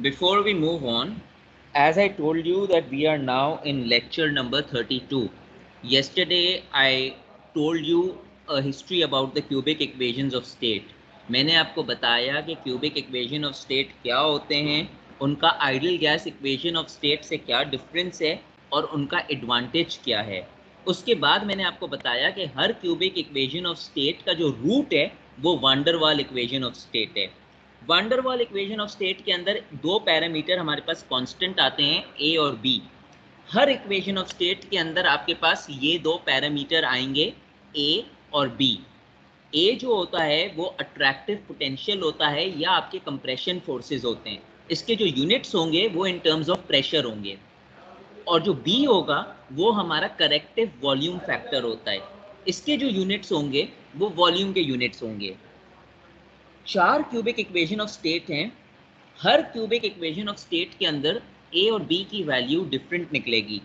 Before we move on, as I told you that we are now in lecture number 32. Yesterday I told you a history about the cubic equations of state. मैंने आपको बताया कि cubic equation of state क्या होते हैं, उनका ideal gas equation of state से क्या difference है और उनका advantage क्या है. उसके बाद मैंने आपको बताया कि हर cubic equation of state का जो root है वो van der Waal equation of state है. van der Waal equation of state के अंदर दो पैरामीटर हमारे पास कांस्टेंट आते हैं, ए और बी. हर इक्वेशन ऑफ स्टेट के अंदर आपके पास ये दो पैरामीटर आएंगे, ए और बी. ए जो होता है वो अट्रैक्टिव पोटेंशियल होता है या आपके कंप्रेशन फोर्सेस होते हैं. इसके जो यूनिट्स होंगे वो इन टर्म्स ऑफ प्रेशर होंगे. और जो बी होगा वो हमारा करेक्टिव वॉल्यूम फैक्टर होता है. इसके जो यूनिट्स होंगे वो वॉल्यूम के यूनिट्स होंगे. चार क्यूबिक इक्वेशन ऑफ स्टेट हैं. हर क्यूबिक इक्वेशन ऑफ स्टेट के अंदर ए और बी की वैल्यू डिफरेंट निकलेगी.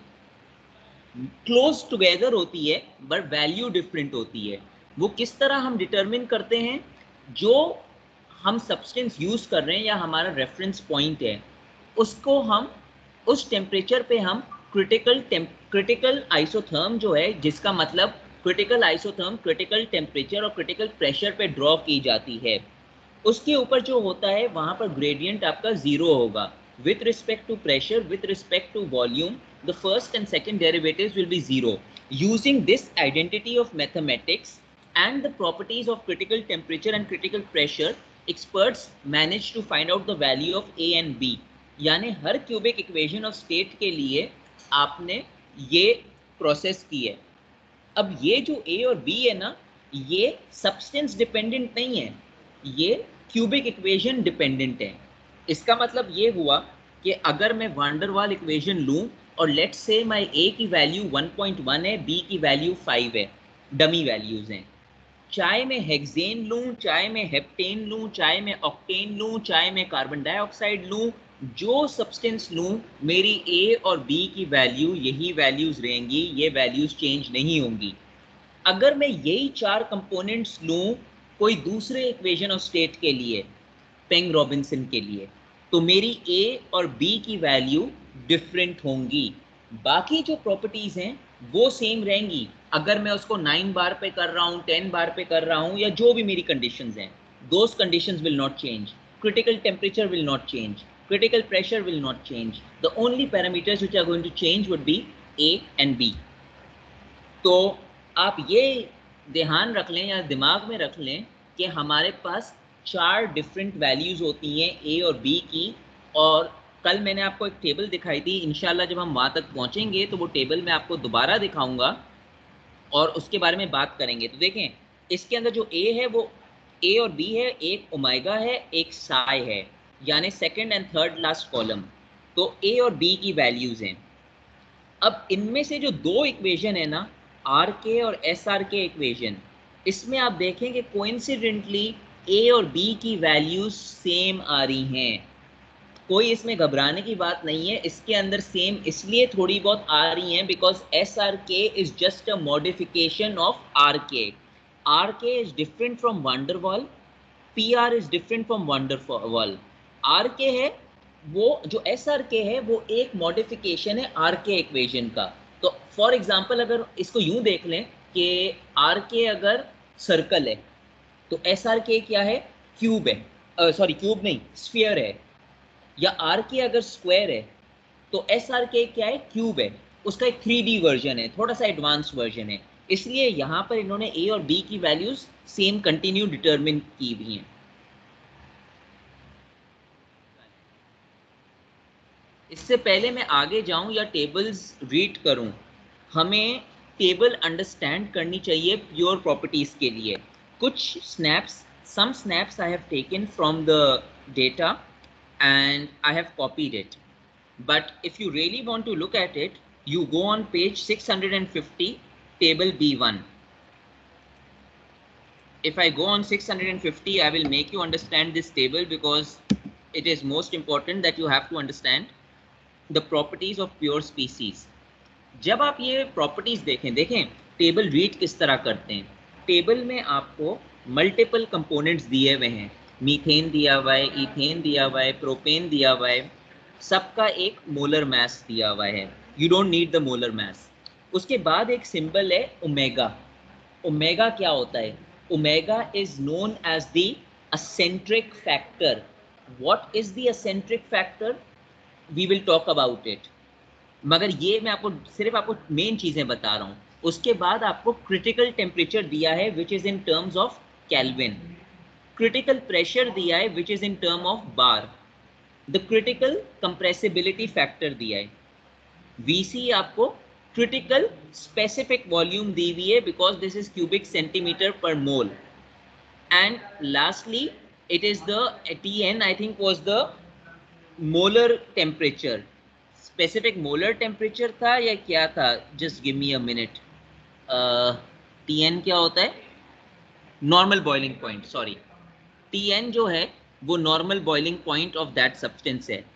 क्लोज टुगेदर होती है बट वैल्यू डिफरेंट होती है. वो किस तरह हम डिटरमिन करते हैं? जो हम सब्सटेंस यूज कर रहे हैं या हमारा रेफरेंस पॉइंट है उसको हम उस टेम्परेचर पे हम क्रिटिकल आइसोथर्म जो है, जिसका मतलब क्रिटिकल आइसोथर्म क्रिटिकल टेम्परेचर और क्रिटिकल प्रेशर पे ड्रॉ की जाती है. उसके ऊपर जो होता है वहां पर ग्रेडियंट आपका जीरो होगा. With respect to pressure, with respect to volume, the first and second derivatives will be zero. Using this identity of mathematics and the properties of critical temperature and critical pressure, experts managed to find out the value of A and B. यानी हर cubic equation of state के लिए आपने ये process की है. अब ये जो A और B है ना, ये सब्सटेंस डिपेंडेंट नहीं है, ये क्यूबिक इक्वेशन डिपेंडेंट है. इसका मतलब ये हुआ कि अगर मैं van der Waal इक्वेशन लूं और लेट्स से माय A की वैल्यू 1.1 है, B की वैल्यू 5 है, डमी वैल्यूज हैं. चाहे मैं हेक्सेन लूं, चाहे मैं हेप्टेन लूं, चाहे मैं ऑक्टेन लूं, चाहे मैं कार्बन डाइऑक्साइड लूं, जो सब्सटेंस लूं, मेरी A और B की वैल्यू यही वैल्यूज रहेंगी, ये वैल्यूज चेंज नहीं होंगी. अगर मैं यही चार कंपोनेंट्स लूं कोई दूसरे इक्वेशन ऑफ स्टेट के लिए, पेंग रॉबिन्सन के लिए, तो मेरी A और B की वैल्यू डिफरेंट होंगी. बाकी जो प्रॉपर्टीज हैं वो सेम रहेंगी. अगर मैं उसको 9 बार पे कर रहा हूँ, 10 बार पे कर रहा हूँ, या जो भी मेरी कंडीशंस हैं, those conditions will not change. Critical temperature will not change, critical pressure will not change. The only parameters which are going to change would be A and B. तो आप ये ध्यान रख लें या दिमाग में रख लें कि हमारे पास चार डिफरेंट वैल्यूज होती हैं A और B की. और कल मैंने आपको एक टेबल दिखाई थी, इंशाल्लाह जब हम वहाँ तक पहुँचेंगे तो वो टेबल मैं आपको दोबारा दिखाऊंगा और उसके बारे में बात करेंगे. तो देखें, इसके अंदर जो A है वो A और B है, एक ओमेगा है, एक साई है, यानी second and third last column. तो A और B की वैल्यूज हैं. अब इनमें से जो दो इक्वेशन है ना, आर के और एस आर के इक्वेशन, इसमें आप देखें कि कोइंसिडेंटली A और B की वैल्यूज सेम आ रही हैं. कोई इसमें घबराने की बात नहीं है. इसके अंदर सेम इसलिए थोड़ी बहुत आ रही हैं because S R K is just a modification of R K. R K is different from van der Waal, P R is different from van der Waal. R K है वो, जो एस आर के है वो एक modification है are K equation का. तो for example अगर इसको यूं देख लें कि आर के अगर सर्कल है तो एस आर के क्या है, क्यूब है, सॉरी क्यूब नहीं, स्फीयर है. या आर के अगर स्क्वायर है तो एस आर के क्या है, क्यूब है. उसका एक 3D वर्जन है, थोड़ा सा एडवांस वर्जन है. इसलिए यहां पर इन्होंने ए और बी की वैल्यूज सेम कंटिन्यू डिटरमिन की हुई हैं. इससे पहले मैं आगे जाऊं या टेबल्स रीड करूं, हमें टेबल अंडरस्टैंड करनी चाहिए प्योर प्रॉपर्टीज के लिए. कुछ snaps, some snaps I have taken from the data and I have copied it. But if you really want to look at it, you go on page 650, table B1. If I go on 650, I will make you understand this table because it is most important that you have to understand the properties of pure species. जब आप ये properties देखें table read किस तरह करते हैं. Table में आपको मल्टीपल कंपोनेंट्स दिए हुए हैं. मीथेन दिया हुआ है, इथेन दिया हुआ है, प्रोपेन दिया हुआ है, सबका एक मोलर मास दिया हुआ है. You don't need the molar mass. उसके बाद एक सिंबल है ओमेगा. ओमेगा क्या होता है? Omega is known as the acentric factor. What is the acentric factor? We will talk about it. मगर ये मैं आपको सिर्फ आपको मेन चीजें बता रहा हूँ. उसके बाद आपको क्रिटिकल टेम्परेचर दिया है which is in terms of kelvin. Critical pressure दिया है which is in term of bar. The critical compressibility factor दिया है. वीसी आपको क्रिटिकल स्पेसिफिक वॉल्यूम दी हुई है because this is cubic centimetre per mole. And lastly it is the Tn I think was the molar temperature. Specific molar temperature था या क्या था? Just give me a minute. TN क्या होता है? Normal boiling point. Sorry, TN जो है वो normal boiling point of that substance है.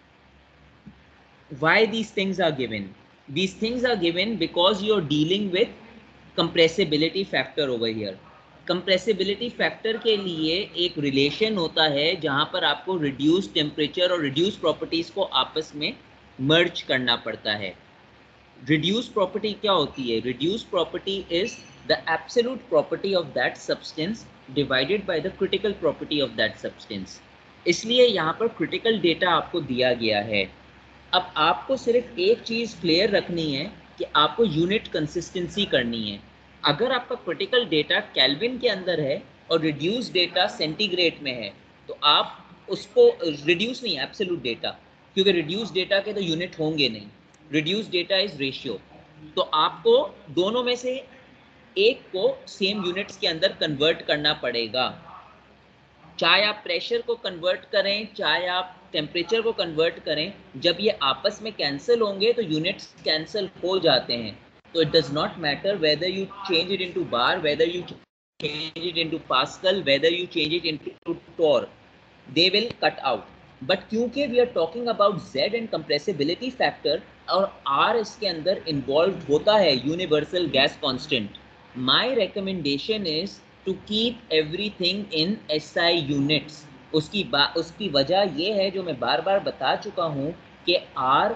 Why these things are given? These things are given because you are dealing with compressibility factor over here. Compressibility factor के लिए एक relation होता है जहां पर आपको रिड्यूस टेम्परेचर और रिड्यूस प्रॉपर्टीज को आपस में मर्ज करना पड़ता है. रिड्यूस प्रॉपर्टी क्या होती है? Reduce property is the absolute property of that substance divided by the critical property of that substance. इसलिए यहाँ पर क्रिटिकल डेटा आपको दिया गया है. अब आपको सिर्फ एक चीज़ क्लियर रखनी है कि आपको यूनिट कंसिस्टेंसी करनी है. अगर आपका क्रिटिकल डेटा केल्विन के अंदर है और रिड्यूस डेटा सेंटीग्रेड में है तो आप उसको रिड्यूस नहीं, एब्सोल्यूट डेटा, क्योंकि रिड्यूस डेटा के तो यूनिट होंगे नहीं. Reduce data is ratio. तो आपको दोनों में से एक को सेम यूनिट्स के अंदर कन्वर्ट करना पड़ेगा. चाहे आप प्रेशर को कन्वर्ट करें, चाहे आप टेम्परेचर को कन्वर्ट करें, जब ये आपस में कैंसिल होंगे तो यूनिट्स कैंसिल हो जाते हैं. तो it does not matter whether you change it into bar, whether you change it into pascal, whether you change it into torr, they will cut out. But क्योंकि we are talking about Z and compressibility factor और R इसके अंदर involve होता है, universal gas constant, my recommendation is to keep everything in SI units. उसकी वजह ये है जो मैं बार बार बता चुका हूँ कि R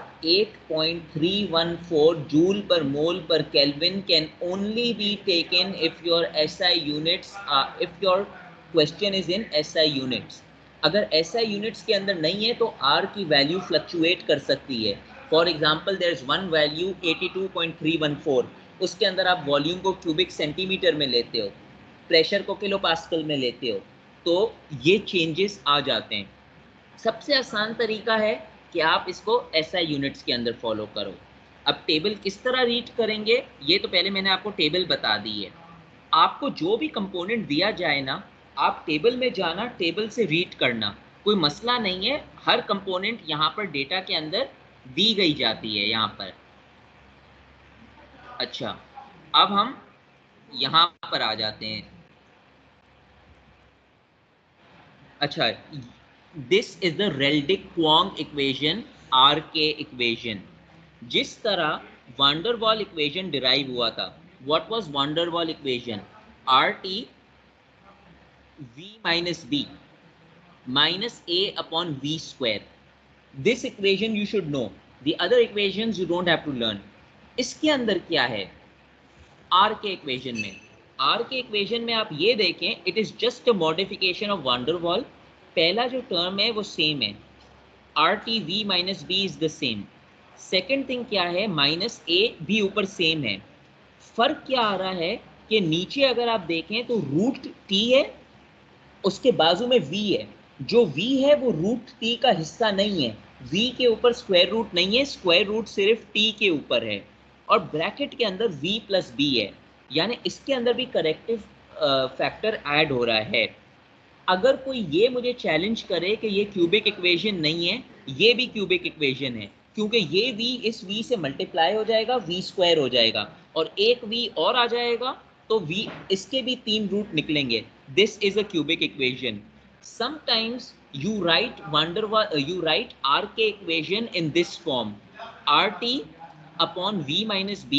8.314 joule per mole per kelvin can only be taken if your SI units, if your question is in SI units. अगर SI यूनिट्स के अंदर नहीं है तो R की वैल्यू फ्लक्चुएट कर सकती है. For example there is one value 82.314, उसके अंदर आप वॉल्यूम को क्यूबिक सेंटीमीटर में लेते हो, प्रेशर को किलो पास्कल में लेते हो, तो ये चेंजेस आ जाते हैं. सबसे आसान तरीका है कि आप इसको SI यूनिट्स के अंदर फॉलो करो. अब टेबल किस तरह रीड करेंगे ये तो पहले मैंने आपको टेबल बता दी है. आपको जो भी कंपोनेंट दिया जाए ना, आप टेबल में जाना, टेबल से रीड करना, कोई मसला नहीं है. हर कंपोनेंट यहाँ पर डेटा के अंदर दी गई जाती है यहाँ पर. अच्छा, अब हम यहाँ पर आ जाते हैं. अच्छा, this is the Redlich Kwong equation, RK equation. जिस तरह वांडरवाल इक्वेशन डिराइव हुआ था, what was van der Waals equation? RT V minus B minus A upon V square. This equation you should know. The other equations you don't have to learn. इसके अंदर क्या है R के equation में? R के equation में आप ये देखें, it is just a modification of van der Waals. पहला जो टर्म है वो सेम है, RT V minus b is the same. Second thing क्या है? माइनस A भी ऊपर सेम है. फर्क क्या आ रहा है कि नीचे अगर आप देखें तो रूट T है, उसके बाजू में V है. जो V है वो रूट T का हिस्सा नहीं है. V के ऊपर स्क्वायर रूट नहीं है, स्क्वायर रूट सिर्फ T के ऊपर है. और ब्रैकेट के अंदर V प्लस B है, यानी इसके अंदर भी करेक्टिव फैक्टर ऐड हो रहा है. अगर कोई ये मुझे चैलेंज करे कि ये क्यूबिक इक्वेशन नहीं है, ये भी क्यूबिक इक्वेशन है, क्योंकि ये V इस V से मल्टीप्लाई हो जाएगा, V स्क्वायर हो जाएगा, और एक V और आ जाएगा तो V, इसके भी 3 रूट निकलेंगे. This is a cubic equation. Sometimes you write RK equation in this form: RT upon V minus B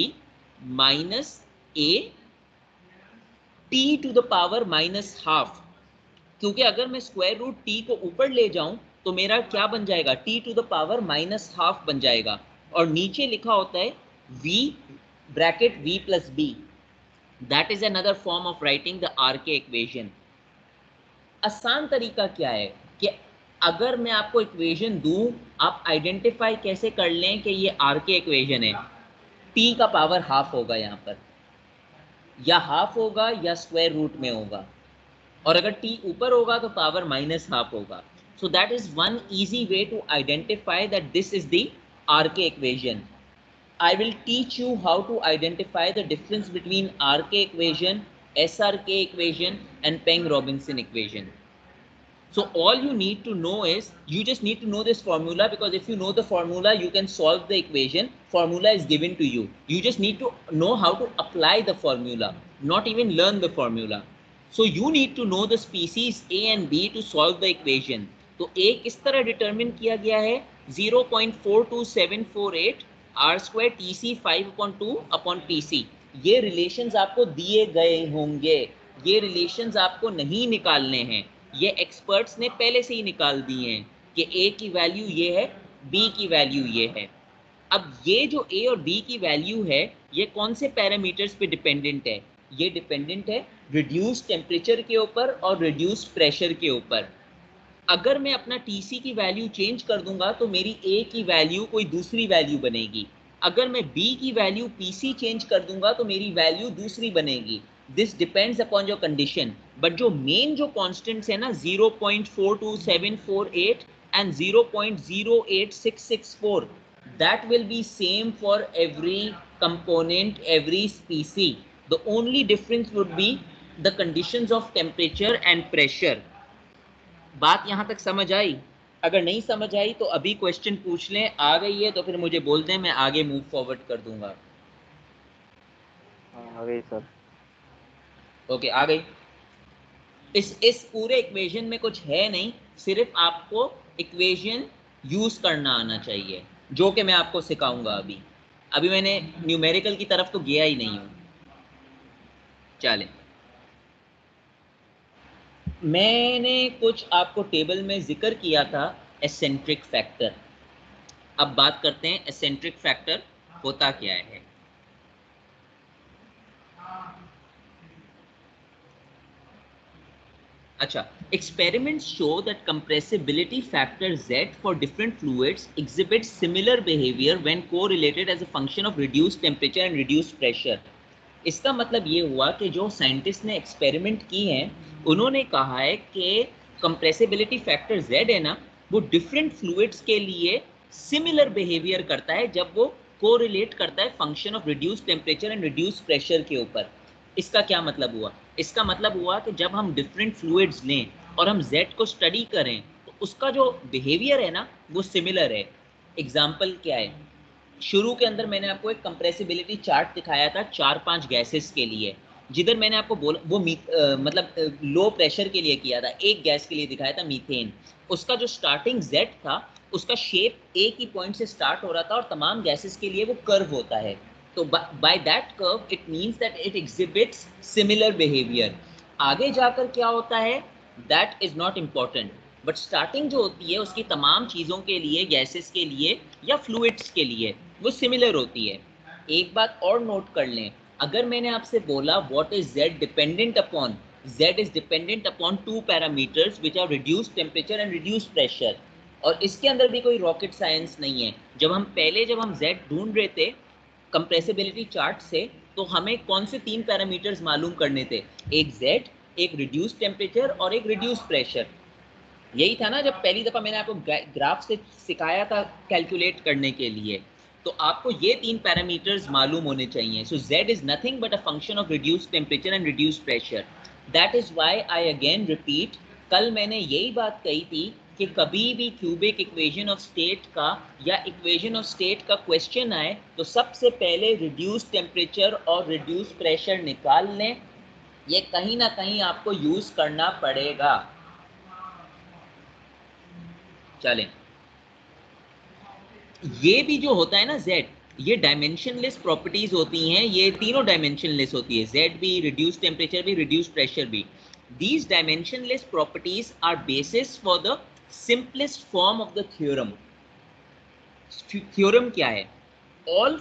minus A T to the power minus half. क्योंकि अगर मैं स्क्वायर रूट टी को ऊपर ले जाऊं तो मेरा क्या बन जाएगा, टी टू द पावर -12 बन जाएगा, और नीचे लिखा होता है v bracket v plus b, that is another form of writing the RK equation. आसान तरीका क्या है कि अगर मैं आपको इक्वेशन दूं, आप आइडेंटिफाई कैसे कर लें कि ये आरके इक्वेशन है। टी का पावर हाफ होगा यहाँ पर, या हाफ होगा या स्क्वायर रूट में होगा, और अगर टी ऊपर होगा तो पावर -12 होगा। So that is one easy way to identify that this is the RK equation. I will teach you how to identify the difference between RK equation, SRK equation and Peng-Robinson equation. So all you need to know is, you just need to know this formula, because if you know the formula, you can solve the equation. Formula is given to you. You just need to know how to apply the formula, not even learn the formula. So you need to know the species A and B to solve the equation. तो A किस तरह determine किया गया है, 0.42748 R square T C 5/2 upon T C. ये relations आपको दिए गए होंगे, ये रिलेशंस आपको नहीं निकालने हैं, ये एक्सपर्ट्स ने पहले से ही निकाल दिए हैं कि ए की वैल्यू ये है, बी की वैल्यू ये है। अब ये जो ए और बी की वैल्यू है, ये कौन से पैरामीटर्स पे डिपेंडेंट है, ये डिपेंडेंट है रिड्यूस टेम्परेचर के ऊपर और रिड्यूस प्रेशर के ऊपर। अगर मैं अपना टीसी की वैल्यू चेंज कर दूंगा तो मेरी ए की वैल्यू कोई दूसरी वैल्यू बनेगी, अगर मैं बी की वैल्यू पीसी चेंज कर दूंगा तो मेरी वैल्यू दूसरी बनेगी। This depends upon your condition, but जो मेन जो कॉन्स्टेंट्स है ना, 0.42748 and 0.08664, that will be same for every component, every species. The only difference would be the conditions of temperature and pressure. बात यहां तक समझ आई? अगर नहीं समझ आई तो अभी क्वेश्चन पूछ लें, आ गई है तो फिर मुझे बोल दें, मैं आगे मूव फॉरवर्ड कर दूंगा। आ गई सर। ओके, आ गई। इस पूरे इक्वेशन में कुछ है नहीं, सिर्फ आपको इक्वेशन यूज करना आना चाहिए, जो कि मैं आपको सिखाऊंगा। अभी मैंने न्यूमेरिकल की तरफ तो गया ही नहीं हूं। चलें, मैंने कुछ आपको टेबल में जिक्र किया था एसेंट्रिक फैक्टर। अब बात करते हैं एसेंट्रिक फैक्टर होता क्या है। अच्छा, experiments show that compressibility factor Z for different fluids exhibits similar behavior when correlated as a function of reduced temperature and reduced pressure. इसका मतलब ये हुआ कि जो साइंटिस्ट ने एक्सपेरिमेंट की हैं, उन्होंने कहा है कि कंप्रेसिबिलिटी फैक्टर Z है ना, वो डिफरेंट फ्लूइड्स के लिए सिमिलर बिहेवियर करता है जब वो कोरिलेट करता है function of reduce temperature and reduce pressure के ऊपर। इसका क्या मतलब हुआ? इसका मतलब हुआ कि जब हम डिफरेंट फ्लूइड्स लें और हम Z को स्टडी करें तो उसका जो बिहेवियर है ना, वो सिमिलर है। एग्जाम्पल क्या है, शुरू के अंदर मैंने आपको एक कंप्रेसिबिलिटी चार्ट दिखाया था 4-5 गैसेस के लिए, जिधर मैंने आपको बोला वो मतलब लो प्रेशर के लिए किया था, एक गैस के लिए दिखाया था मीथेन। उसका जो स्टार्टिंग Z था, उसका शेप एक ही पॉइंट से स्टार्ट हो रहा था और तमाम गैसेस के लिए वो कर्व होता है। तो by that curve it means that it exhibits similar behaviour. आगे जाकर क्या होता है that is not important, but starting जो होती है उसकी तमाम चीज़ों के लिए, गैसेस के लिए या फ्लूइड्स के लिए, वो सिमिलर होती है। एक बात और नोट कर लें, अगर मैंने आपसे बोला what is Z dependent upon, Z is dependent upon two parameters which are reduced temperature and reduced pressure, और इसके अंदर भी कोई रॉकेट साइंस नहीं है। जब हम Z ढूंढ रहे थे कंप्रेसिबिलिटी चार्ट से, तो हमें कौन से 3 पैरामीटर्स मालूम करने थे, एक Z, एक रिड्यूस्ड टेम्परेचर और एक रिड्यूस्ड प्रेशर। यही था ना जब पहली दफा मैंने आपको ग्राफ से सिखाया था कैलकुलेट करने के लिए। तो आपको ये 3 पैरामीटर्स मालूम होने चाहिए। So Z is nothing but a function of reduced temperature and reduced pressure. That is why I again repeat, कल मैंने यही बात कही थी कि कभी भी क्यूबिक इक्वेशन ऑफ स्टेट का या इक्वेशन ऑफ स्टेट का क्वेश्चन आए तो सबसे पहले रिड्यूस्ड टेम्परेचर और रिड्यूस्ड प्रेशर निकाल लें। ये कहीं ना कहीं आपको यूज करना पड़ेगा। चलें, ये भी जो होता है ना Z, ये डायमेंशनलेस प्रॉपर्टीज होती हैं, ये तीनों डायमेंशनलेस होती है, Z भी, रिड्यूस टेम्परेचर भी, रिड्यूस प्रेशर भी। These dimensionless properties are basis for the simplest form of the theorem. Theorem क्या है? All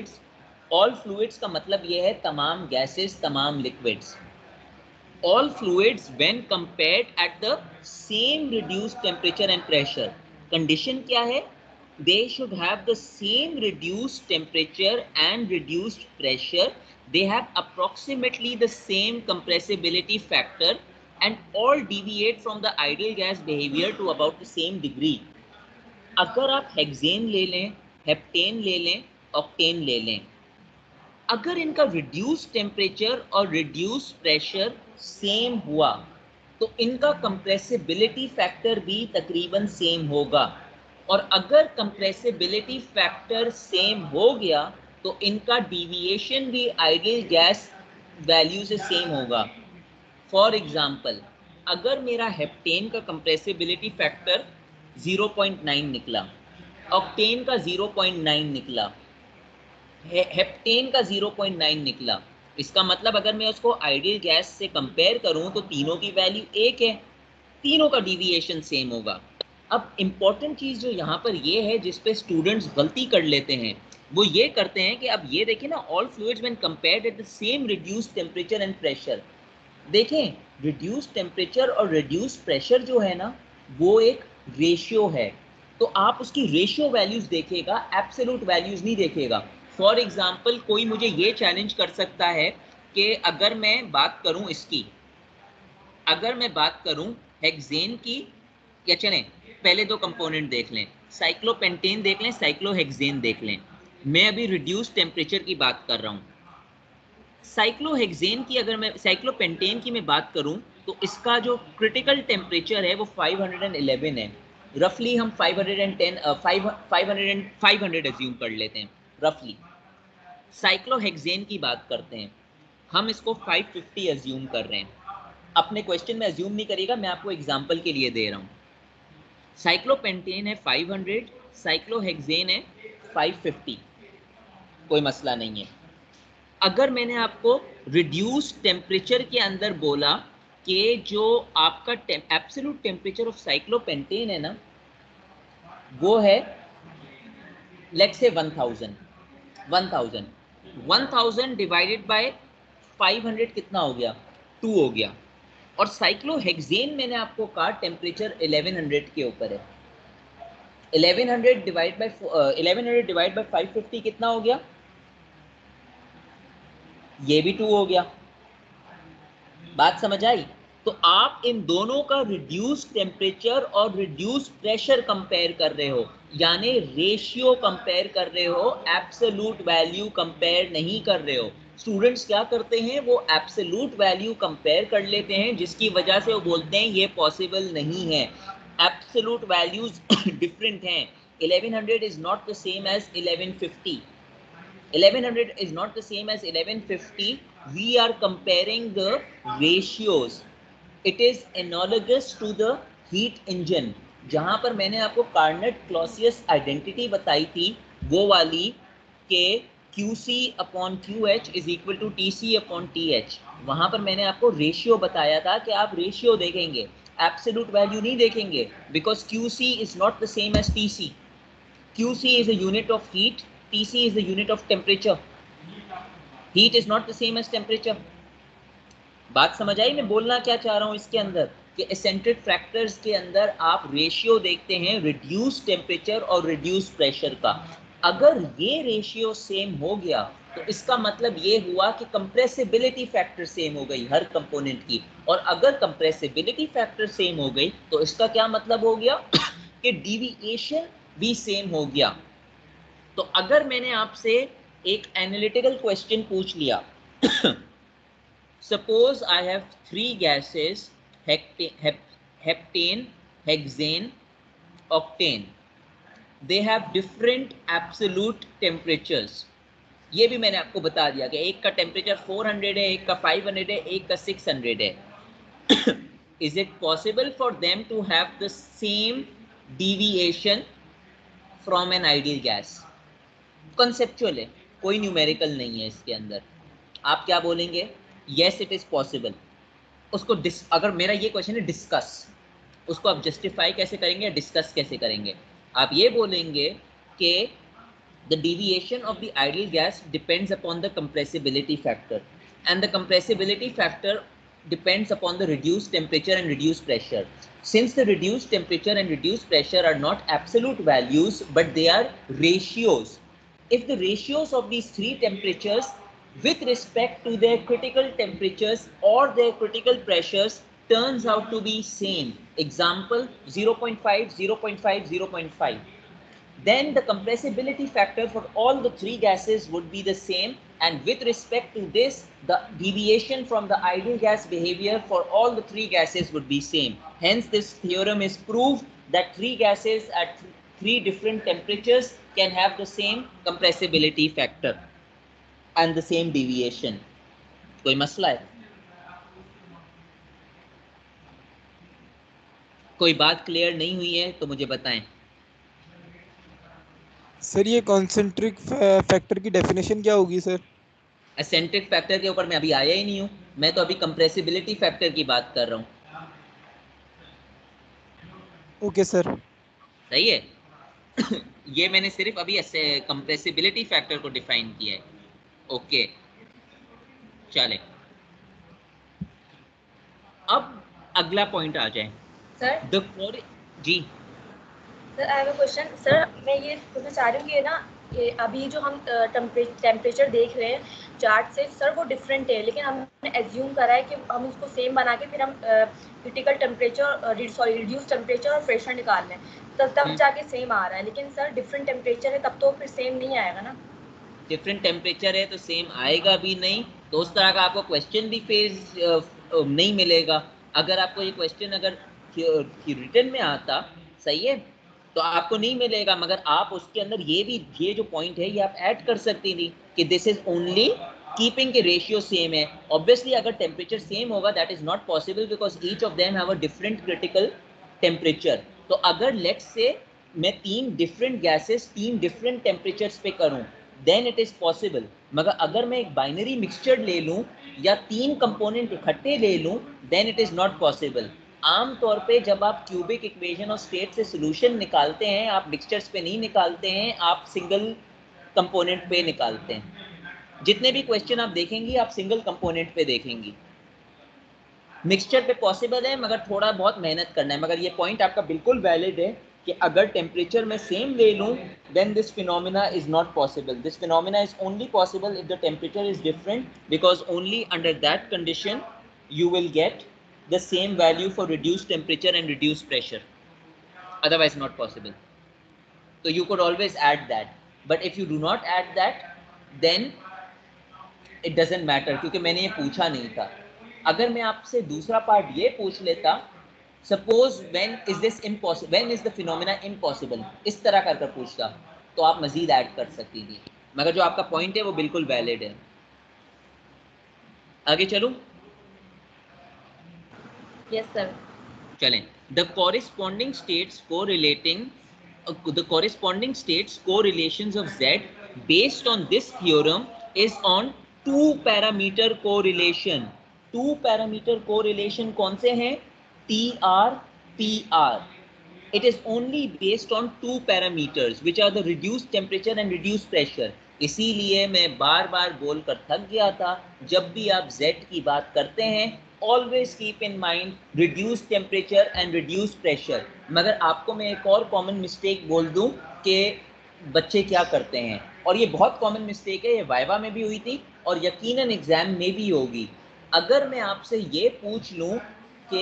fluids का मतलब ये है तमाम gases, तमाम liquids. All fluids when compared at the same reduced temperature and pressure. Condition क्या है? They should have the same reduced temperature and reduced pressure. They have approximately the same compressibility factor and all deviate from the ideal gas behavior to about the same degree. अगर आप hexane ले लें, heptane ले लें, octane ले लें, अगर इनका रिड्यूस टेम्परेचर और रिड्यूस प्रेशर सेम हुआ तो इनका कंप्रेसिबिलिटी फैक्टर भी तकरीबन सेम होगा, और अगर कंप्रेसिबिलिटी फैक्टर सेम हो गया तो इनका डिविएशन भी आइडियल गैस वैल्यू से सेम होगा. फॉर एग्जांपल, अगर मेरा हेप्टेन का कंप्रेसिबिलिटी फैक्टर 0.9 निकला, ऑक्टेन का 0.9 निकला, हेप्टेन का 0.9 निकला, इसका मतलब अगर मैं उसको आइडियल गैस से कंपेयर करूं तो तीनों की वैल्यू एक है, तीनों का डिविएशन सेम होगा. अब इंपॉर्टेंट चीज जो यहाँ पर ये है जिस पे स्टूडेंट्स गलती कर लेते हैं वो ये करते हैं कि अब ये देखिए ना, all fluids when compared at the same reduced temperature and pressure. देखें, रिड्यूस टेम्परेचर और रिड्यूस प्रेशर जो है ना वो एक रेशियो है, तो आप उसकी रेशियो वैल्यूज देखेगा, एब्सोल्यूट वैल्यूज नहीं देखेगा. फॉर एग्जांपल, कोई मुझे ये चैलेंज कर सकता है कि अगर मैं बात करूं इसकी, अगर मैं बात करूं हेक्सेन की, या चलें पहले दो कंपोनेंट देख लें, साइक्लोपेंटेन देख लें, साइक्लोहेक्सेन देख लें. मैं अभी रिड्यूस टेम्परेचर की बात कर रहा हूं. साइक्लोहेक्सेन की अगर मैं, साइक्लोपेंटेन की मैं बात करूं तो इसका जो क्रिटिकल टेम्परेचर है वो 511 है. रफली हम 510 500 एज्यूम कर लेते हैं रफली. साइक्लोहेक्सेन की बात करते हैं, हम इसको 550 एज्यूम कर रहे हैं. अपने क्वेश्चन में एज्यूम नहीं करिएगा, मैं आपको एग्जांपल के लिए दे रहा हूं. साइक्लोपेंटेन है 500, साइक्लोहेक्सेन है 550, कोई मसला नहीं है. अगर मैंने आपको रिड्यूस टेम्परेचर के अंदर बोला कि जो आपका एब्सोल्यूट टेम्परेचर ऑफ साइक्लोपेंटेन है ना वो है लेट्स से 1000 डिवाइडेड बाय 500 कितना हो गया? 2 हो गया. और साइक्लोहेक्सेन मैंने आपको कहा टेम्परेचर 1100 के ऊपर है. 1100 डिवाइड बाय 550 कितना हो गया? ये भी 2 हो गया. बात समझ आई? तो आप इन दोनों का रिड्यूस टेम्परेचर और रिड्यूस प्रेशर कंपेयर कर रहे हो, यानी रेशियो कंपेयर कर रहे हो, एब्सोल्यूट वैल्यू कंपेयर नहीं कर रहे हो. स्टूडेंट्स क्या करते हैं, वो एब्सोल्यूट वैल्यू कंपेयर कर लेते हैं जिसकी वजह से वो बोलते हैं ये पॉसिबल नहीं है. एब्सोल्यूट वैल्यूज डिफरेंट हैं. 1100 is not the same as 1150. 1100 is not the same as 1150. We are comparing the ratios. It is analogous to the heat engine. जहां पर मैंने आपको कार्नेट क्लॉसियस आइडेंटिटी बताई थी वो वाली के QC upon QH is equal to TC upon TH, वहां पर मैंने आपको रेशियो बताया था कि आप रेशियो देखेंगे, एब्सोल्यूट वैल्यू नहीं देखेंगे, because QC is not the same as TC. QC is a unit of heat, TC is the unit of temperature. Heat is not the same as temperature. बात समझ आई मैं बोलना क्या चाह रहा हूं इसके अंदर, कि एसेंट्रिक फैक्टर्स के अंदर आप रेशियो देखते हैं रिड्यूस टेम्परेचर और रिड्यूस प्रेशर का. अगर ये रेशियो सेम हो गया तो इसका मतलब ये हुआ कि कंप्रेसिबिलिटी फैक्टर सेम हो गई हर कंपोनेंट की, और अगर कंप्रेसिबिलिटी फैक्टर सेम हो गई तो इसका क्या मतलब हो गया कि डिविएशन भी सेम हो गया. तो अगर मैंने आपसे एक एनालिटिकल क्वेश्चन पूछ लिया, suppose I have 3 gases, heptane, hexane, octane. They have different absolute temperatures. ये भी मैंने आपको बता दिया कि एक का टेम्परेचर 400 है, एक का 500 है, एक का 600 है. Is it possible for them to have the same deviation from an ideal gas? Conceptual है, कोई न्यूमेरिकल नहीं है इसके अंदर. आप क्या बोलेंगे? Yes it is possible. उसको अगर मेरा ये क्वेश्चन है डिस्कस, उसको आप जस्टिफाई कैसे करेंगे, डिस्कस कैसे करेंगे? आप ये बोलेंगे कि the deviation of the ideal gas depends upon the compressibility factor, and the compressibility factor depends upon the reduced temperature and reduced pressure. Since the reduced temperature and reduced pressure are not absolute values but they are ratios, if the ratios of these three temperatures with respect to their critical temperatures or their critical pressures turns out to be same, example 0.5, 0.5, 0.5, then the compressibility factor for all the three gases would be the same, and with respect to this, the deviation from the ideal gas behavior for all the three gases would be same. Hence, this theorem is proved that three gases at three different temperatures can have the same compressibility factor and the same deviation. कोई मसला है? कोई बात clear नहीं हुई है तो मुझे बताएं। सर ये कॉन्सेंट्रिक फैक्टर की डेफिनेशन क्या होगी सर? एसेंट्रिक फैक्टर के ऊपर मैं अभी आया ही नहीं हूं, मैं तो अभी कंप्रेसिबिलिटी फैक्टर की बात कर रहा हूं। Okay sir. सही है। ये मैंने सिर्फ अभी ऐसे कंप्रेसिबिलिटी फैक्टर को डिफाइन किया है। ओके चले, अब अगला पॉइंट आ जाए। Sir ji sir I have a question. Sir मैं ये पूछना चाह रही हूँ कि ना ये अभी जो हम टेम्परेचर देख रहे हैं चार्ट से, सर वो डिफरेंट है, लेकिन हमने एज्यूम करा है कि हम उसको सेम बना के फिर हम क्रिटिकल टेम्परेचर रिड्यूस टेम्परेचर और प्रेशर निकाल लें, तब जाके सेम आ रहा है। लेकिन सर डिफरेंट टेम्परेचर है तब तो फिर सेम नहीं आएगा ना? डिफरेंट टेम्परेचर है तो सेम आएगा भी नहीं, तो उस तरह का आपको क्वेश्चन भी फेस नहीं मिलेगा। अगर आपको ये क्वेश्चन अगर रिटन में आता, सही है, तो आपको नहीं मिलेगा, मगर आप उसके अंदर ये जो पॉइंट है ये आप ऐड कर सकती थी कि दिस इज ओनली कीपिंग के रेशियो सेम है। ऑब्वियसली अगर टेम्परेचर सेम होगा that is not possible because each of them have a different critical temperature. तो अगर लेट्स से मैं तीन डिफरेंट गैसेस तीन डिफरेंट टेम्परेचर्स पे करूं देन इट इज पॉसिबल, मगर अगर मैं एक बाइनरी मिक्सचर ले लूं या तीन कंपोनेंट इकट्ठे ले लूं then it is not possible. आमतौर पे जब आप क्यूबिक इक्वेशन और स्टेट से सॉल्यूशन निकालते हैं आप मिक्सचर्स पे नहीं निकालते हैं, आप सिंगल कंपोनेंट पे निकालते हैं। जितने भी क्वेश्चन आप देखेंगी आप सिंगल कंपोनेंट पे देखेंगी। मिक्सचर पे पॉसिबल है मगर थोड़ा बहुत मेहनत करना है, मगर ये पॉइंट आपका बिल्कुल वैलिड है कि अगर टेम्परेचर में सेम ले लूं then this phenomena is not possible. This phenomena is only possible if the temperature is different, because only under that condition you will get the same value for reduced temperature and reduced pressure, otherwise not possible. So you could always add that, but if you do not add that then it doesn't matter, क्योंकि मैंने ये पूछा नहीं था। अगर मैं आपसे दूसरा पार्ट ये पूछ लेता, suppose when is this impossible, when is the phenomena impossible, इस तरह कर पूछता तो आप मजीद ऐड कर सकती थी, मगर जो आपका पॉइंट है वो बिल्कुल वैलिड है। आगे चलूं? Yes sir. चलें। The corresponding states correlating the corresponding states correlations of Z based on this theorem is on two parameter correlation। two parameter correlation कौन से हैं? TR, PR। It is only based on two parameters which are the reduced temperature and reduced pressure। इसीलिए मैं बार बार बोलकर थक गया था, जब भी आप Z की बात करते हैं always keep in mind reduced temperature and reduced pressure। मगर आपको मैं एक और common mistake बोल दूं कि बच्चे क्या करते हैं, और ये बहुत कॉमन मिस्टेक है, ये वाइवा में भी हुई थी और यकीनन एग्जाम में भी होगी। अगर मैं आपसे ये पूछ लूं कि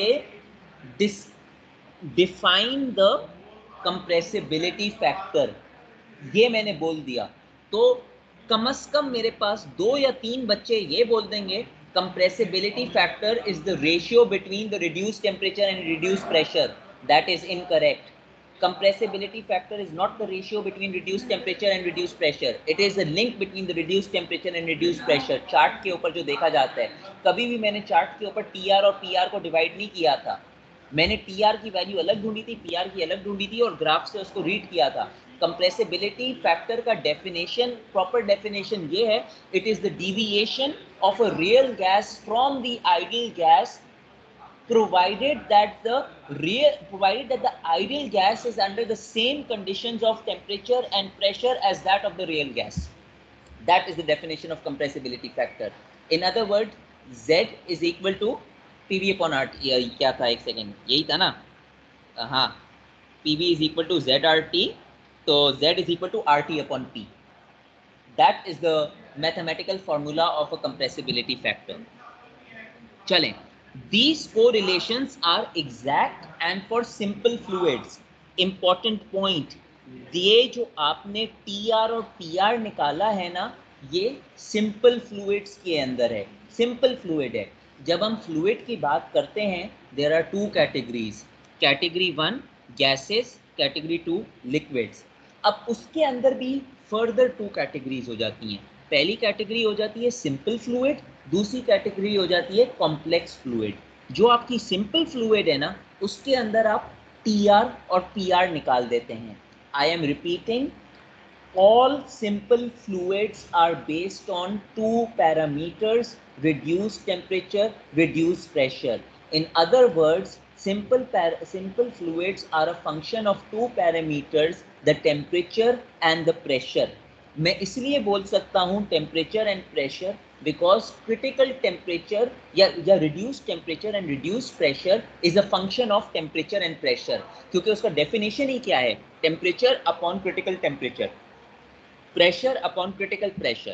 डिफाइन द कंप्रेसिबिलिटी फैक्टर, ये मैंने बोल दिया, तो कम से कम मेरे पास 2 या 3 बच्चे ये बोल देंगे compressibility factor is the ratio between the reduced temperature and reduced pressure। that is incorrect। compressibility factor is not the ratio between reduced temperature and reduced pressure, it is the link between the reduced temperature and reduced pressure। Chart के ऊपर जो देखा जाता है, कभी भी मैंने chart के ऊपर टीआर और पीआर को डिवाइड नहीं किया था, मैंने टीआर की वैल्यू अलग ढूंढी थी, पीआर की अलग ढूंढी थी और ग्राफ से उसको रीड किया था। कंप्रेसिबिलिटी फैक्टर का डेफिनेशन, प्रॉपर डेफिनेशन ये है, it is the deviation of a real gas from the ideal gas provided that the ideal gas is under the same conditions of temperature and pressure as that of the real gas. That is the definition of compressibility factor. In other words, Z is equal to PV upon RT. क्या था, एक second, यही था ना? हाँ, PV is equal to ZRT, तो Z is equal to RT upon P. That is the mathematical formula of a compressibility factor. चलें, these correlations are exact and for simple fluids. Important point, ये जो आपने TR और PR निकाला है ना, ये सिंपल फ्लूइड्स के अंदर है, सिंपल फ्लूइड है. जब हम फ्लूइड की बात करते हैं, there are two categories, category 1 gases, category 2 liquids. अब उसके अंदर भी फर्दर टू कैटेगरीज हो जाती हैं. पहली कैटेगरी हो जाती है सिंपल फ्लूइड, दूसरी कैटेगरी हो जाती है कॉम्प्लेक्स फ्लूइड. जो आपकी सिंपल फ्लूइड है ना, उसके अंदर आप TR और PR निकाल देते हैं. I am repeating, all simple fluids are based on two parameters: reduced temperature, reduced pressure. In other words, simple fluids are a function of two parameters, the temperature and the pressure. मैं इसलिए बोल सकता हूँ temperature and pressure because critical temperature या reduced temperature and reduced pressure is a function of temperature and pressure, क्योंकि उसका definition ही क्या है? Temperature upon critical temperature, pressure upon critical pressure.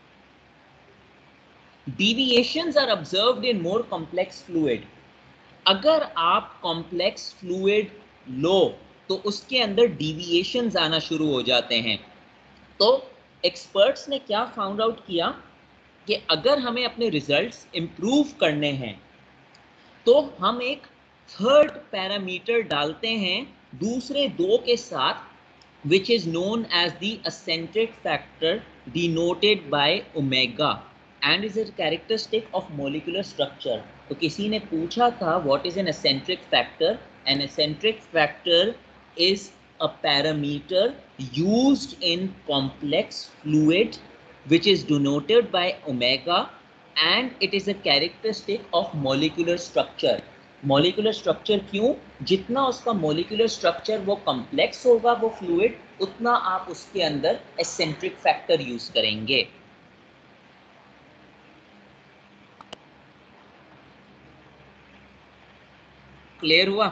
Deviations are observed in more complex fluid. अगर आप complex fluid लो तो उसके अंदर deviations आना शुरू हो जाते हैं. तो experts ने क्या फाउंड आउट किया कि अगर हमें अपने रिजल्ट्स इंप्रूव करने हैं तो हम एक थर्ड पैरामीटर डालते हैं दूसरे दो के साथ, which is known as the eccentric factor denoted by omega and is a characteristic of molecular structure. तो किसी ने पूछा था what is an eccentric factor? An eccentric factor is a parameter used in complex fluid which is denoted by omega and it is a characteristic of molecular structure. Molecular structure क्यों? जितना उसका molecular structure वो complex होगा वो fluid, उतना आप उसके अंदर एसेंट्रिक फैक्टर यूज करेंगे. क्लियर हुआ?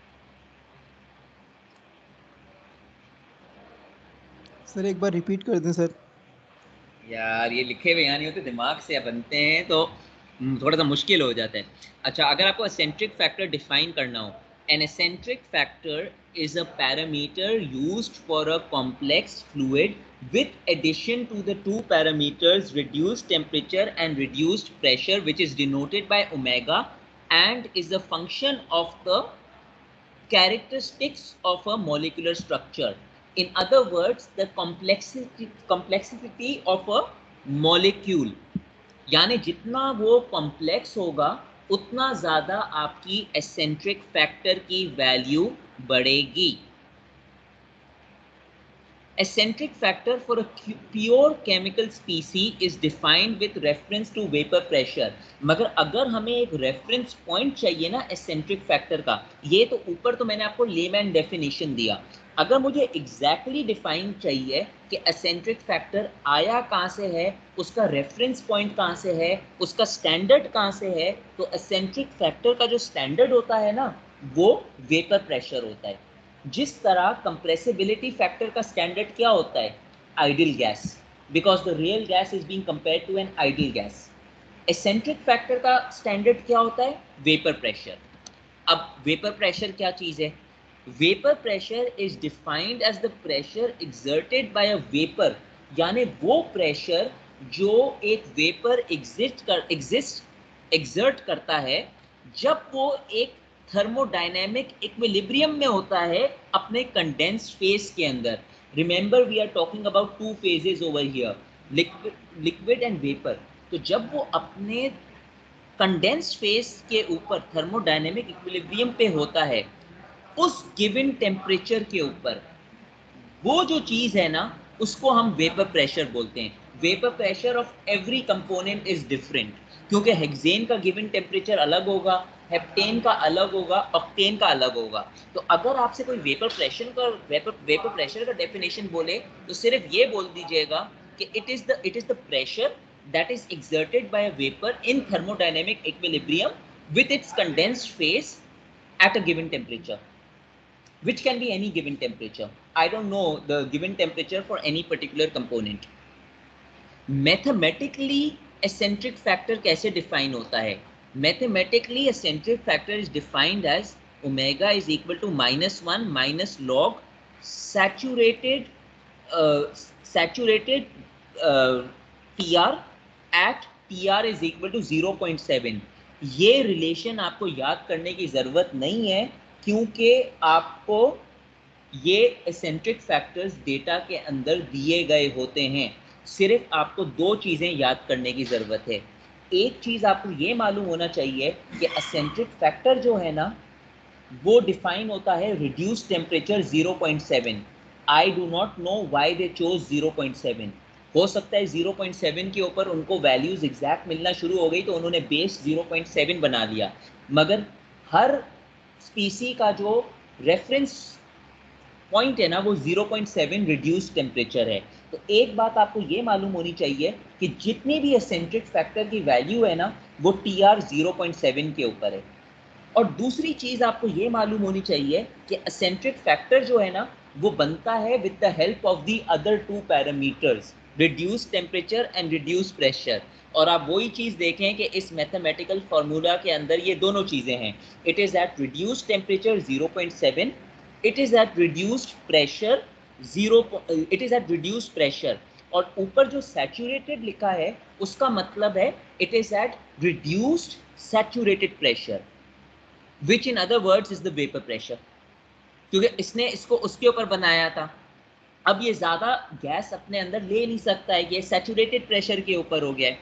सर एक बार रिपीट कर दें सर. यार ये लिखे हुए यहाँ नहीं होते, दिमाग से बनते हैं तो थोड़ा सा मुश्किल हो जाता है. अच्छा, अगर आपको एसेंट्रिक फैक्टर डिफाइन करना हो, an acentric factor is a parameter used for a complex fluid with addition to the two parameters reduced temperature and reduced pressure, which is denoted by omega and is a function of the characteristics of a molecular structure. In other words, the complexity of a molecule, यानी जितना वो complex होगा उतना ज़्यादा आपकी acentric factor की value बढ़ेगी. Eccentric factor for a pure chemical species is defined with reference to vapor pressure. मगर अगर हमें एक रेफरेंस पॉइंट चाहिए ना eccentric factor का, ये तो ऊपर तो मैंने आपको लेमैन डेफिनेशन दिया. अगर मुझे एग्जैक्टली डिफाइन चाहिए कि eccentric factor आया कहाँ से है, उसका रेफरेंस पॉइंट कहाँ से है, उसका स्टैंडर्ड कहाँ से है, तो eccentric factor का जो स्टैंडर्ड होता है ना, वो वेपर प्रेशर होता है. जिस तरह कंप्रेसिबिलिटी फैक्टर का स्टैंडर्ड क्या होता है? Ideal gas, because the real gas is being compared to an ideal gas. Acentric factor का स्टैंडर्ड क्या होता है? Vapour pressure. अब वेपर प्रेशर क्या चीज है? Vapour pressure is defined as the pressure exerted by a vapour, यानी वो प्रेशर जो एक वेपर एक्सर्ट करता है जब वो एक थर्मोडायनेमिक इक्विलिब्रियम में होता है अपने कंडेंस्ड फेज के अंदर. Remember we are talking about two phases over here, liquid and vapour. तो जब वो अपने कंडेंस्ड फेज के ऊपर थर्मोडायनेमिक इक्विलिब्रियम पे होता है, उस गिवन टेम्परेचर के ऊपर वो जो चीज है ना, उसको हम वेपर प्रेशर बोलते हैं. Vapour pressure of every component is different. क्योंकि हेक्सेन का गिवन टेम्परेचर अलग होगा, हेप्टेन का अलग होगा, ऑक्टेन का अलग होगा। तो अगर आपसे कोई वेपर प्रेशर का डेफिनेशन बोले तो सिर्फ ये बोल दीजिएगा कि it is the pressure that is exerted by a vapor in thermodynamic equilibrium with its condensed phase at a given temperature, which can be any given temperature. I don't know the given temperature for any particular component. Mathematically eccentric factor कैसे define होता है? Mathematically eccentric factor is defined as omega is equal to -1 minus log saturated TR at TR is equal to 0.7. ये relation आपको याद करने की जरूरत नहीं है क्योंकि आपको ये एसेंट्रिक फैक्टर्स डेटा के अंदर दिए गए होते हैं। सिर्फ आपको दो चीजें याद करने की जरूरत है। एक चीज आपको ये मालूम होना चाहिए कि एसेंट्रिक फैक्टर जो है ना वो डिफाइन होता है reduce temperature 0.7। I do not know why they chose 0.7। हो सकता है 0.7 के ऊपर उनको वैल्यूज एग्जैक्ट मिलना शुरू हो गई तो उन्होंने बेस 0.7 बना लिया, मगर हर स्पीसी का जो रेफरेंस पॉइंट है ना वो 0.7 रिड्यूस टेम्परेचर है। तो एक बात आपको ये मालूम होनी चाहिए कि जितनी भी एसेंट्रिक फैक्टर की वैल्यू है ना वो TR 0.7 के ऊपर है। और दूसरी चीज आपको ये मालूम होनी चाहिए कि एसेंट्रिक फैक्टर जो है ना वो बनता है with the help of the other two parameters, reduce temperature and reduce pressure. और आप वही चीज देखें कि इस मैथमेटिकल फार्मूला के अंदर ये दोनों चीजें हैं। It is at reduce temperature 0.7, it is at reduced pressure 0, it is at reduced pressure. और ऊपर जो सैचुरेटेड लिखा है उसका मतलब है it is at reduced saturated pressure, which in other words is the vapor pressure, क्योंकि इसने इसको उसके ऊपर बनाया था। अब ये ज्यादा गैस अपने अंदर ले नहीं सकता है, ये सैचुरेटेड प्रेशर के ऊपर हो गया है।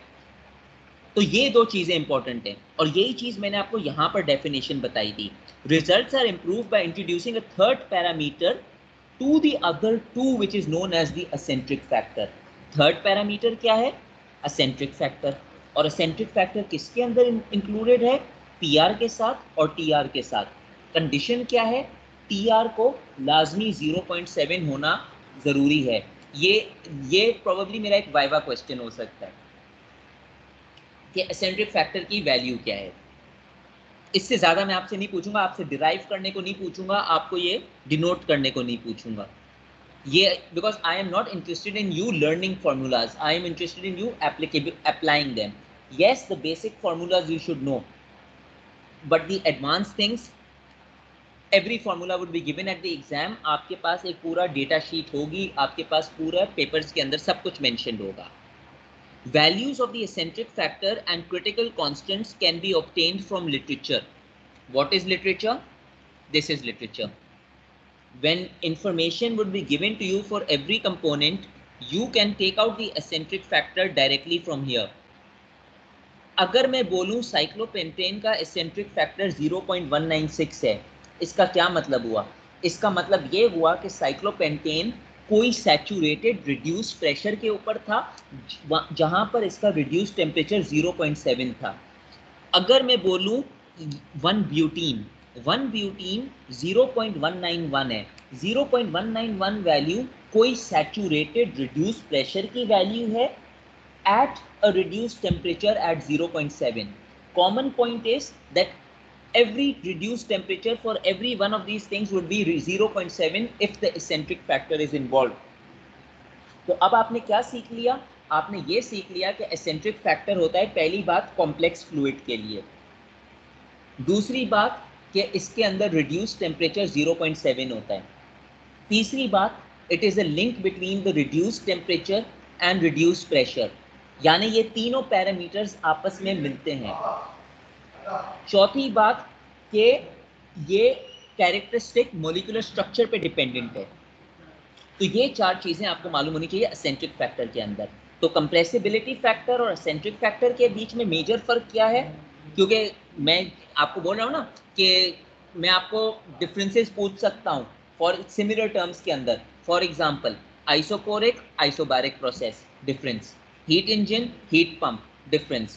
तो ये दो चीजें इंपॉर्टेंट हैं और यही चीज मैंने आपको यहां पर डेफिनेशन बताई थी। Results are improved by introducing a third parameter to the other two which is known as the acentric factor. Third parameter क्या है? Acentric factor. और एसेंट्रिक फैक्टर किसके अंदर इंक्लूडेड है? PR के साथ और TR के साथ। कंडीशन क्या है? TR को लाजमी 0.7 होना जरूरी है। ये प्रोबेबली मेरा एक वाइवा क्वेश्चन हो सकता है कि एसेंट्रिक फैक्टर की वैल्यू क्या है। इससे ज्यादा मैं आपसे नहीं पूछूंगा, आपसे डिराइव करने को नहीं पूछूंगा, आपको ये डिनोट करने को नहीं पूछूंगा। ये because I am not interested in you learning formulas, I am interested in you applying them. Yes, the basic formulas you should know, but the advanced things, every formula would be given at the exam. आपके पास एक पूरा data sheet होगी, आपके पास पूरा papers के अंदर सब कुछ मेंशन्ड होगा। Values of the eccentric factor and critical constants can be obtained from literature. What is literature? This is literature. When information would be given to you for every component, you can take out the eccentric factor directly from here. अगर मैं बोलूं cyclopentane का eccentric factor 0.196 है, इसका क्या मतलब हुआ? इसका मतलब ये हुआ कि साइक्लोपेंटेन कोई सैचुरेटेड रिड्यूस प्रेशर के ऊपर था जहां पर इसका रिड्यूस टेम्परेचर 0.7 था। अगर मैं बोलूं 1 ब्यूटीन 0.191 है, 0.191 वैल्यू कोई सैचुरेटेड रिड्यूस प्रेशर की वैल्यू है at a reduced temperature at 0.7. Common point is that every reduced temperature for every one of these things would be 0.7 if the eccentric factor is involved. तो अब आपने क्या सीख लिया? आपने ये सीख लिया कि eccentric factor होता है पहली बात complex fluid के लिए, दूसरी बात कि इसके अंदर reduced temperature 0.7 होता है, तीसरी बात it is a link between the reduced temperature and reduced pressure, यानी ये तीनों पैरामीटर्स आपस में मिलते हैं। चौथी बात कि ये कैरेक्टरिस्टिक मॉलिक्यूलर स्ट्रक्चर पे डिपेंडेंट है। तो ये चार चीजें आपको मालूम होनी चाहिए एसेंट्रिक फैक्टर के अंदर। तो कंप्रेसिबिलिटी फैक्टर और एसेंट्रिक फैक्टर के बीच में मेजर फर्क क्या है? क्योंकि मैं आपको बोल रहा हूँ ना कि मैं आपको डिफरेंसेस पूछ सकता हूँ फॉर सिमिलर टर्म्स के अंदर। For example isochoric isobaric process difference, heat engine heat pump difference,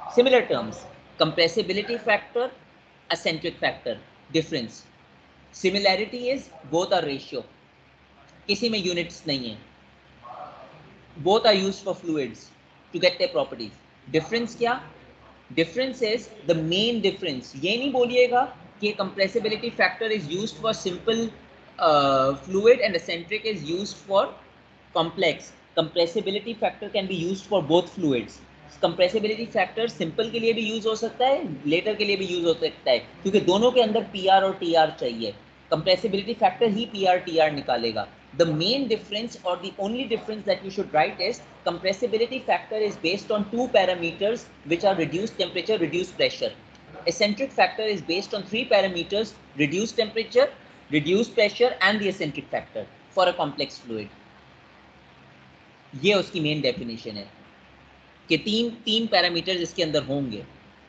Similar terms, compressibility factor, eccentric factor, difference. Similarity is both are ratio, किसी में units नहीं है, both are used for fluids to get their properties. Difference क्या? Difference is the main difference. ये नहीं बोलिएगा कि compressibility factor is used for simple fluid and eccentric is used for complex. Compressibility factor can be used for both fluids. Compressibility factor simple के लिए भी use हो सकता है, लेटर के लिए भी यूज हो सकता है, क्योंकि दोनों के अंदर पीआर और टीआर चाहिए. कंप्रेसिबिलिटी फैक्टर ही पीआर टीआर निकालेगा. The main difference or the only difference that you should write is compressibility factor is based on two parameters which are reduced temperature, reduced pressure. Eccentric factor is based on three parameters: reduced temperature, reduced pressure and the eccentric factor for a complex fluid. ये उसकी main definition है कि तीन parameters इसके अंदर होंगे.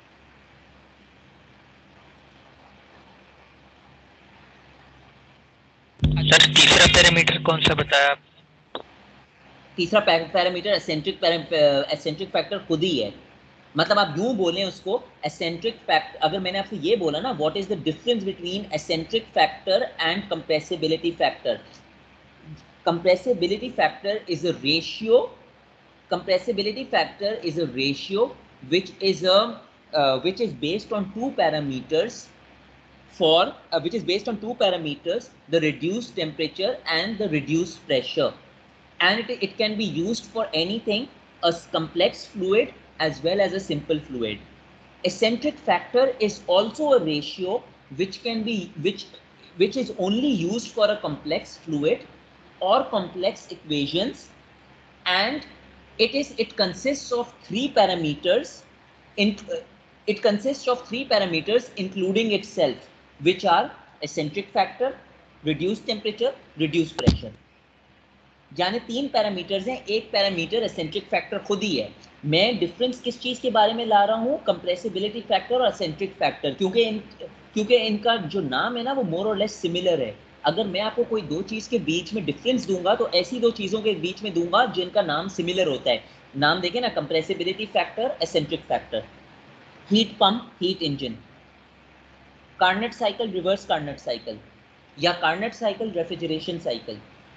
Sir तीसरा parameter कौन सा बताया? तीसरा पैरामीटर एसेंट्रिक फैक्टर खुद ही है. मतलब आप यूं बोलें उसको एसेंट्रिक फैक्टर. अगर मैंने आपसे ये बोला ना what is the difference between acentric factor and compressibility factor. Compressibility factor is a ratio. Compressibility factor is a ratio which is based on two parameters which is based on two parameters: the reduced temperature and the reduced pressure. And it can be used for anything, a complex fluid as well as a simple fluid. Eccentric factor is also a ratio which can be which is only used for a complex fluid or complex equations, and it consists of three parameters. It consists of three parameters including itself, which are eccentric factor, reduced temperature, reduced pressure. यानी तीन parameters हैं, एक parameter eccentric factor खुद ही है. मैं difference किस चीज के बारे में ला रहा हूँ? कंप्रेसिबिलिटी फैक्टर और एसेंट्रिक फैक्टर, क्योंकि इनका जो नाम है ना वो मोर और लेस सिमिलर है. अगर मैं आपको कोई दो चीज के बीच में डिफरेंस दूंगा तो ऐसी दो चीजों के बीच में दूंगा जिनका नाम सिमिलर होता है. नाम देखें ना, compressibility factor, acentric factor. Heat pump, heat engine, Carnot cycle, reverse Carnot cycle, या कार्नेट साइकिल, रेफ्रिजरेशन साइकिल.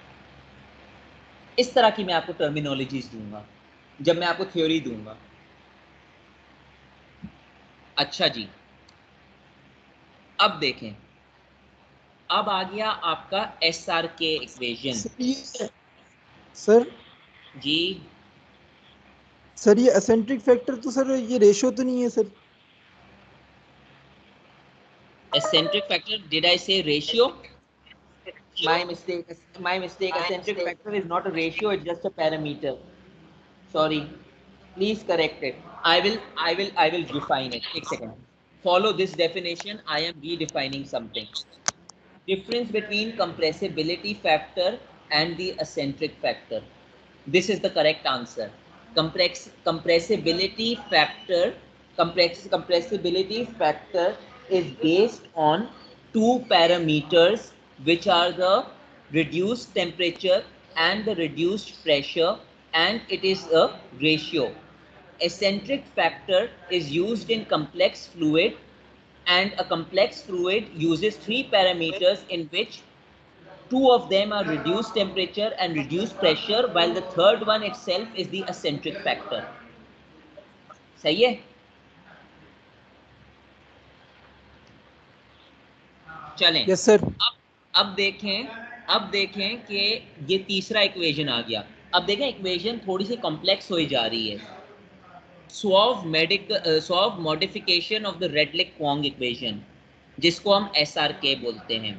इस तरह की मैं आपको टर्मिनोलॉजीज दूंगा जब मैं आपको थ्योरी दूंगा. अच्छा जी, अब देखें, अब आ गया आपका SRK इक्वेशन. सर जी सर ये एसेंट्रिक फैक्टर तो सर ये रेशियो तो नहीं है sir? eccentric factor, did I say ratio? My mistake. Eccentric factor is not a ratio, it's just a parameter. Sorry, please correct it. I will define it. Take a second. Follow this definition. I am redefining something. Difference between compressibility factor and the eccentric factor. This is the correct answer. Compressibility factor is based on two parameters, which are the reduced temperature and the reduced pressure, and it is a ratio. Eccentric factor is used in complex fluid, and a complex fluid uses three parameters in which two of them are reduced temperature and reduced pressure, while the third one itself is the eccentric factor. सही है? चलें. Yes sir. अब देखें कि ये तीसरा equation आ गया. अब देखें इक्वेशन थोड़ी सी कॉम्प्लेक्स हो जा रही है. Solve modification of the Redlich Kwong equation, जिसको हम SRK बोलते हैं.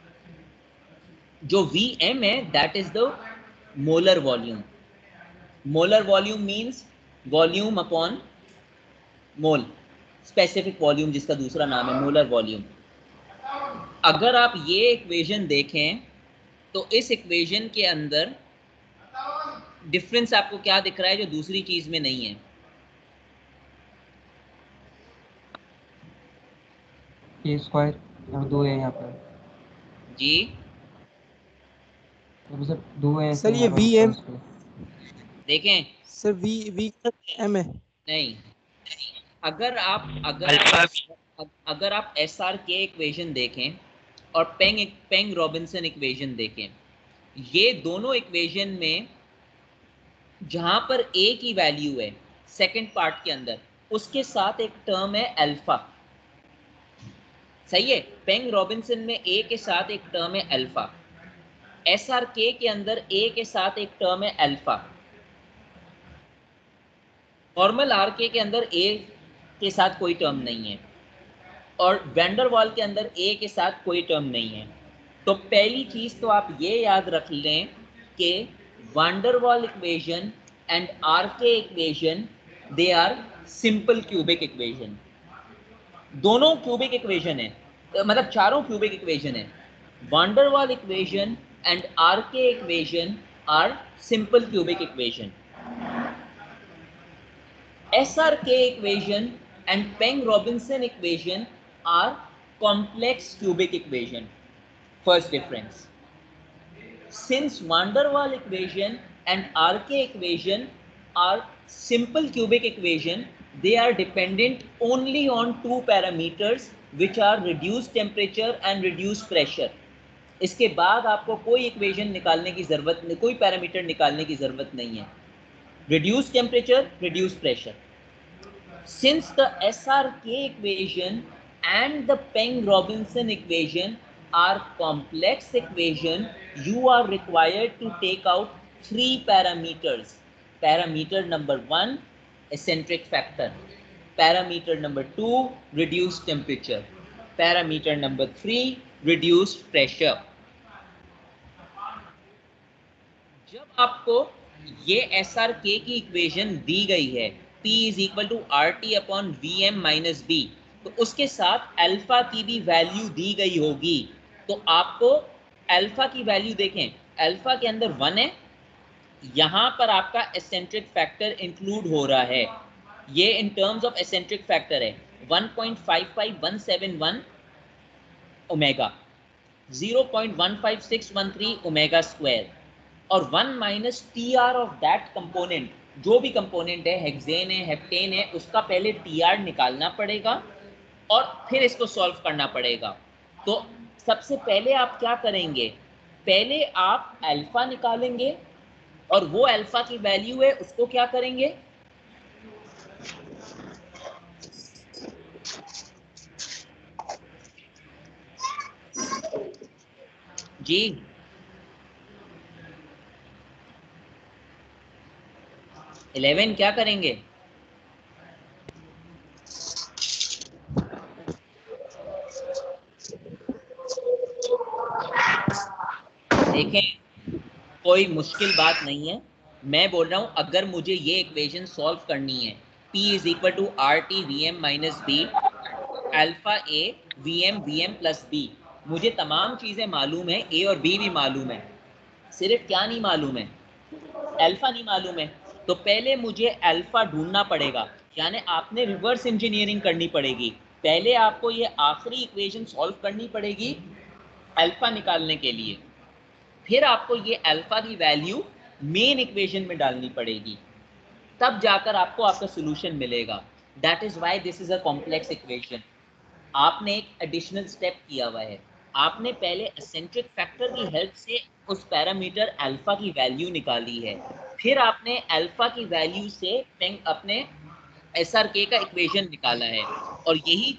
जो Vm है that is the molar volume. Molar volume means volume upon mole, specific volume जिसका दूसरा नाम है मोलर वॉल्यूम. अगर आप ये इक्वेशन देखें तो इस इक्वेशन के अंदर डिफरेंस आपको क्या दिख रहा है जो दूसरी चीज में नहीं है? ए स्क्वायर और दो है यहाँ पर जी तो सर दो है सर ये VM देखें सर V M है. नहीं, अगर आप एसआर के इक्वेशन देखें और पेंग रॉबिन्सन इक्वेशन देखें, ये दोनों इक्वेशन में जहां पर ए की वैल्यू है सेकंड पार्ट के अंदर, उसके साथ एक टर्म है अल्फा। सही है, पेंग रॉबिन्सन में ए के साथ एक टर्म है अल्फा, एसआर के अंदर ए के साथ एक टर्म है अल्फा, नॉर्मल आर के अंदर ए के साथ कोई टर्म नहीं है, और वैंडरवाल के अंदर ए के साथ कोई टर्म नहीं है। तो पहली चीज तो आप ये याद रख लें कि van der Waals equation and R K equation they are simple cubic equation. दोनों क्यूबिक इक्वेशन है, मतलब चारों क्यूबिक इक्वेशन है। Van der Waals equation and R K equation are simple cubic equation. SRK equation and Peng-Robinson equation are complex cubic equation. First difference. Since van der Waal equation and RK equation are simple cubic equation, they are dependent only on two parameters which are reduced temperature and reduced pressure. इसके बाद आपको कोई equation निकालने की जरूरत नहीं, कोई parameter निकालने की जरूरत नहीं है। reduced temperature, reduced pressure. Since the SRK equation and the Peng-Robinson equation are complex equation, you are required to take out three parameters. Parameter number 1, eccentric factor. Parameter number 2, reduced temperature. Parameter number 3, reduced pressure. जब आपको ये SRK की equation दी गई है P is equal to RT upon VM minus B, तो उसके साथ alpha की भी वैल्यू दी गई होगी। तो आपको अल्फा की वैल्यू देखें, अल्फा के अंदर 1 है, यहां पर आपका एसेंट्रिक फैक्टर इंक्लूड हो रहा है। ये in terms of acentric factor है 1.55171 ओमेगा, 0.15613 ओमेगा स्क्वायर, और 1 minus T R of that component, जो भी कंपोनेंट है, हेक्सेन है, हेप्टेन है, उसका पहले टी आर निकालना पड़ेगा और फिर इसको सॉल्व करना पड़ेगा। तो सबसे पहले आप क्या करेंगे, पहले आप अल्फा निकालेंगे और वो अल्फा की वैल्यू है उसको क्या करेंगे, जी 11 क्या करेंगे, देखें कोई मुश्किल बात नहीं है। मैं बोल रहा हूं अगर मुझे ये इक्वेशन सॉल्व करनी है, P is equal to RT VM minus B, alpha A VM VM plus B, मुझे तमाम चीजें मालूम है, A और B भी मालूम है, सिर्फ क्या नहीं मालूम है, अल्फा नहीं मालूम है। तो पहले मुझे अल्फा ढूंढना पड़ेगा, यानी आपने रिवर्स इंजीनियरिंग करनी पड़ेगी। पहले आपको ये आखिरी इक्वेशन सॉल्व करनी पड़ेगी अल्फा निकालने के लिए, फिर आपको ये अल्फा की वैल्यू मेन इक्वेशन में डालनी पड़ेगी, तब जाकर आपको आपका सॉल्यूशन मिलेगा। That is why this is a complex equation. आपने एक एडिशनल स्टेप किया हुआ है, आपने पहले एसेंट्रिक फैक्टर की हेल्प से उस पैरामीटर अल्फा की वैल्यू निकाली है, फिर आपने अल्फा की वैल्यू से अपने SRK का इक्वेशन निकाला है, और यही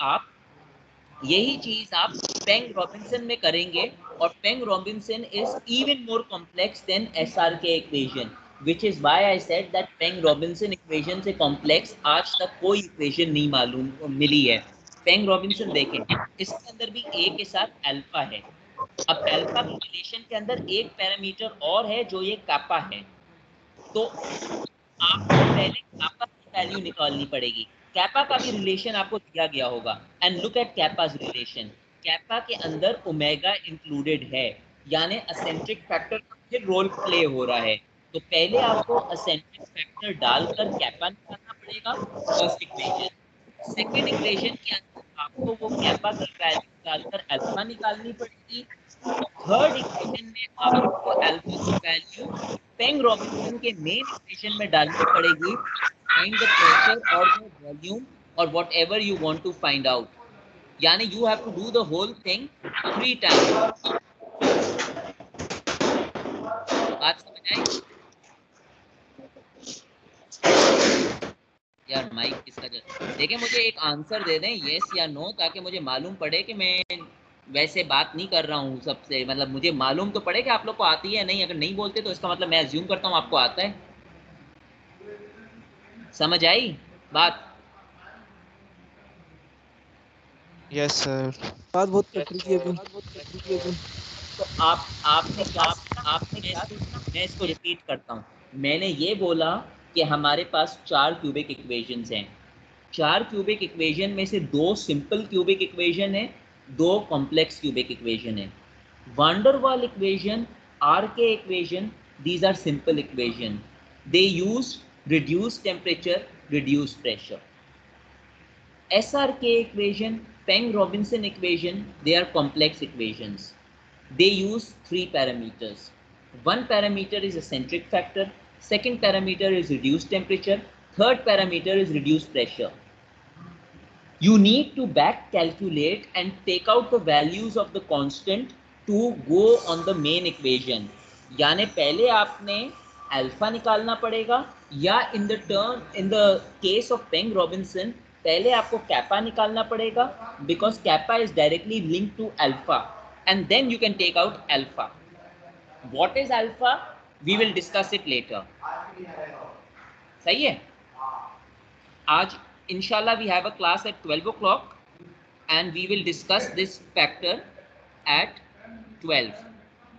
चीज आप पेंग रॉबिन्सन में करेंगे, और Peng Robinson is even more complex than SRK equation, which is why I said that Peng Robinson equation से कॉम्प्लेक्स आज तक कोई इक्वेशन नहीं मालूम मिली है। पेंग रॉबिन्सन देखें, इसके अंदर भी A के साथ अल्फा है। अब अल्फा की रिलेशन के अंदर एक पैरामीटर और है जो ये kappa है, तो आपको पहले kappa की वैल्यू निकालनी पड़ेगी। kappa का भी रिलेशन आपको दिया गया होगा, and look at kappa's relation. kappa के अंदर ओमेगा इंक्लूडेड है, यानी एसेंट्रिक फैक्टर का फिर रोल प्ले हो रहा है। तो पहले आपको एसेंट्रिक फैक्टर डालकर kappa निकालना पड़ेगा, फर्स्ट इक्वेशन। सेकेंड इक्वेशन के अंदर आपको वो kappa की वैल्यू डालकर अल्फा निकालनी पड़ेगी। थर्ड इक्वेशन में आपको अल्फा की वैल्यू पेंग रॉबिन्सन के मेन इक्वेशन में डालनी पड़ेगी, फाइंड द प्रेशर और the volume or whatever you want to find out. Yani you have to do the whole thing 3 times. बात समझ आई? यार माइक किसका देखिए, मुझे एक आंसर दे दें यस या नो, ताकि मुझे मालूम पड़े कि मैं वैसे बात नहीं कर रहा हूँ सबसे, मतलब मुझे मालूम तो पड़े कि आप लोग को आती है नहीं। अगर नहीं बोलते तो इसका मतलब मैं अज्यूम करता हूँ आपको आता है। समझ आई बात? Yes sir. बात बहुत कट रही थी अभी। तो आपने क्या मैं इसको रिपीट करता हूँ। मैंने ये बोला कि हमारे पास 4 क्यूबिक इक्वेशंस हैं। 4 क्यूबिक इक्वेशन में से 2 सिंपल क्यूबिक इक्वेशन है, 2 कॉम्प्लेक्स क्यूबिक इक्वेशन है। Van der Waals equation, RK equation, these are simple equation. They use reduced temperature, reduced pressure. SRK equation, Peng-Robinson equation, they are complex equations. They use 3 parameters. One parameter is eccentric factor, second parameter is reduced temperature, third parameter is reduced pressure. You need to back calculate and take out the values of the constant to go on the main equation. यानी पहले आपने alpha निकालना पड़ेगा, या in the case of Peng Robinson पहले आपको kappa निकालना पड़ेगा, because kappa is directly link to alpha, and then you can take out alpha. What is alpha? We will discuss it later. सही है? आज inshallah we have a class at 12 o'clock and we will discuss this factor at 12.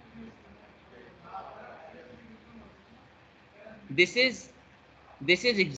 This is